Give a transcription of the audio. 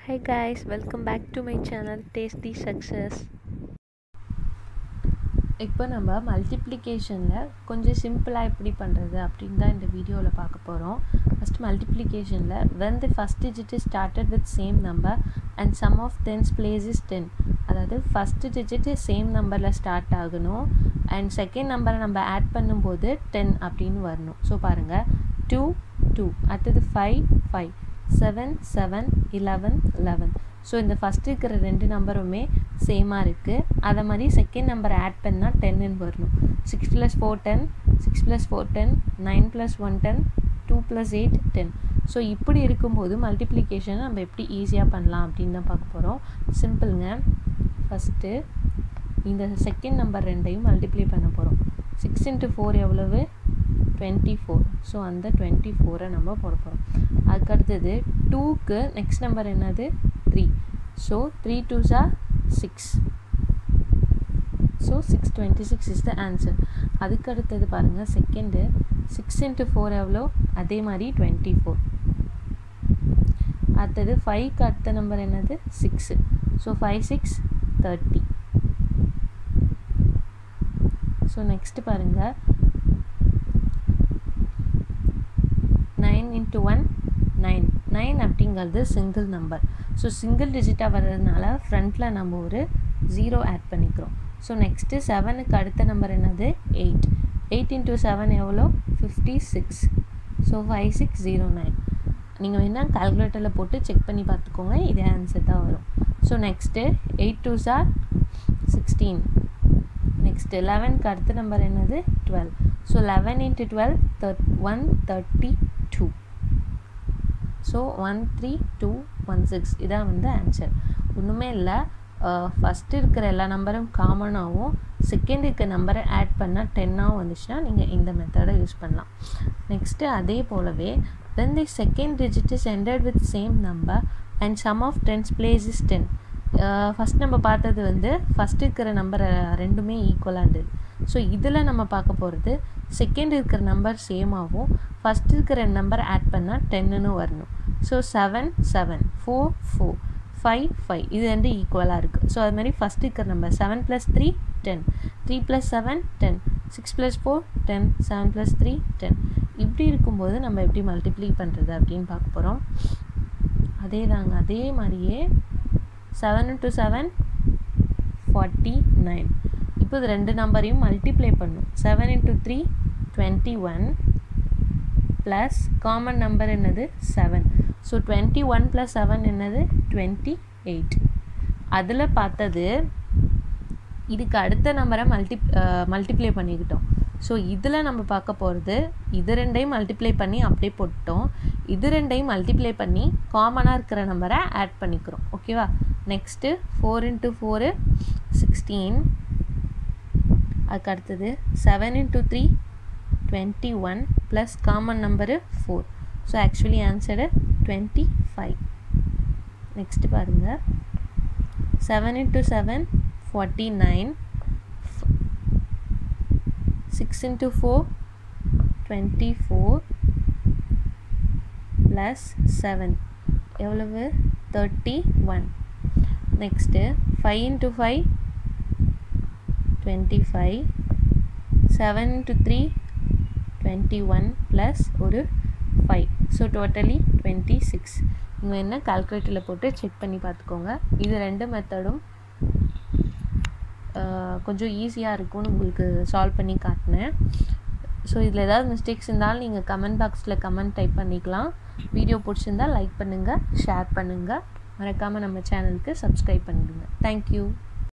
Hi guys, welcome back to my channel Tasty Success. இப்போ நம்ம மல்டிப்ளிகேஷனில் கொஞ்சம் சிம்பிளாக எப்படி பண்ணுறது அப்படின்னு தான் இந்த வீடியோவில் பார்க்க போகிறோம். ஃபஸ்ட் மல்டிப்ளிகேஷனில் when the first digit is started with same number and sum of tens place is 10, அதாவது ஃபஸ்ட் digit சேம் நம்பரில் ஸ்டார்ட் ஆகணும் அண்ட் செகண்ட் நம்பரை நம்ம ஆட் பண்ணும்போது 10 அப்படின்னு வரணும். ஸோ பாருங்கள் 2 2, அடுத்தது 5 5, 7 7, 11 11. ஸோ இந்த ஃபஸ்ட்டு இருக்கிற ரெண்டு நம்பருமே சேமாக இருக்குது. அதை மாதிரி செகண்ட் நம்பரை ஆட் பண்ணால் 10ன்னு வரணும். 6 + 4 10, 6 + 4 10, 9 + 1 10, 2 + 8 10. ஸோ இப்படி இருக்கும்போது மல்டிப்ளிகேஷனை நம்ம எப்படி ஈஸியாக பண்ணலாம் அப்படின்னு தான் பார்க்க போகிறோம். சிம்பிளுங்க. ஃபஸ்ட்டு இந்த செகண்ட் நம்பர் ரெண்டையும் மல்டிப்ளை பண்ண போகிறோம். 6 × 4 எவ்வளவு? 24. ஸோ அந்த 24 நம்ம போட போகிறோம். அதுக்கடுத்தது 2க்கு நெக்ஸ்ட் நம்பர் என்னது? 3. So 3 2s are 6. So 626 is the answer. அதுக்கடுத்தது பாருங்கள் செகண்டு 6 × 4 எவ்வளோ? அதே மாதிரி 24. அடுத்தது 5க்கு அடுத்த நம்பர் என்னது? 6. ஸோ 5 6 30. ஸோ நெக்ஸ்ட்டு பாருங்கள் 9 × 1 9. 9 அப்படிங்கிறது சிங்கிள் நம்பர். ஸோ சிங்கிள் டிஜிட்டாக வர்றதுனால ஃப்ரண்ட்டில் நம்ம ஒரு 0 ஆட் பண்ணிக்கிறோம். ஸோ நெக்ஸ்ட்டு 7க்கு அடுத்த நம்பர் என்னது? 8. 8 × 7 எவ்வளோ? 56. ஸோ 5609. நீங்கள் வேணால் கால்குலேட்டரில் போட்டு செக் பண்ணி பார்த்துக்கோங்க, இதே ஆன்சர் தான் வரும். So next 8 2s are 16. Next 11க்கு அடுத்த நம்பர் என்னது? 12. ஸோ 11 × 12 132. ஸோ 13216 இதான் வந்து ஆன்சர். ஒன்றுமே இல்லை, ஃபஸ்ட்டு இருக்கிற எல்லா நம்பரும் காமனாகவும் செகண்ட் இருக்கிற நம்பரை ஆட் பண்ணால் 10ஆகவும் வந்துச்சுன்னா நீங்கள் இந்த மெத்தடை யூஸ் பண்ணலாம். நெக்ஸ்ட்டு அதே போலவே when the second digit is ended with same number and sum of tens place is 10. First நம்ம பார்த்தது வந்து ஃபஸ்ட்டு இருக்கிற நம்பரை ரெண்டுமே ஈக்குவலாக இருந்தது. ஸோ இதில் நம்ம பார்க்க போகிறது செகண்ட் இருக்கிற நம்பர் சேமாகவும் ஃபஸ்ட் இருக்கிற நம்பர் ஆட் பண்ணால் 10ன்னு வரணும். ஸோ 7 7, 4 4, 5 5 இது ரெண்டு ஈக்குவலாக இருக்குது. ஸோ அது மாதிரி ஃபஸ்ட் இருக்கிற நம்பர் 7 + 3 10, 3 + 7 10, 6 + 4 10, 7 + 3 10. இப்படி இருக்கும்போது நம்ம எப்படி மல்டிப்ளை பண்ணுறது அப்படின்னு பார்க்க போகிறோம். அதே தாங்க, அதே மாதிரியே 7 × 7 49. இப்போ இது ரெண்டு நம்பரையும் மல்டிப்ளை பண்ணும். 7 × 3 21 ப்ளஸ் காமன் நம்பர் என்னது? 7. ஸோ 21 + 7 என்னது? 28. அதில் பார்த்தது இதுக்கு அடுத்த நம்பரை மல்டிப்ளை பண்ணிக்கிட்டோம். ஸோ இதில் நம்ம பார்க்க போகிறது இது ரெண்டையும் மல்டிப்ளை பண்ணி அப்படியே போட்டோம். இது ரெண்டையும் மல்டிப்ளை பண்ணி காமனாக இருக்கிற நம்பரை ஆட் பண்ணிக்கிறோம். ஓகேவா? நெக்ஸ்ட்டு 4 × 4 16. அதுக்கு அடுத்தது 7 × 3 21 plus common number 4. So actually answer 25. Next பாருங்கள் 7 × 7 49, 6 × 4 24 ப்ளஸ் 7 எவ்வளவு? 31. நெக்ஸ்ட்டு 5 × 5 25, 7 × 3 21 ப்ளஸ் ஒரு 5. So totally 26. நீங்கள் என்ன கால்குலேட்டரில் போட்டு செக் பண்ணி பார்த்துக்கோங்க. இது ரெண்டு மெத்தடும் கொஞ்சம் ஈஸியாக இருக்கும்னு உங்களுக்கு சால்வ் பண்ணி காட்டினேன். ஸோ இதில் ஏதாவது மிஸ்டேக்ஸ் இருந்தாலும் நீங்கள் கமெண்ட் பாக்ஸில் கமெண்ட் டைப் பண்ணிக்கலாம். வீடியோ பிடிச்சிருந்தால் லைக் பண்ணுங்கள், ஷேர் பண்ணுங்கள், மறக்காமல் நம்ம சேனலுக்கு சப்ஸ்கிரைப் பண்ணிடுங்க. தேங்க்யூ.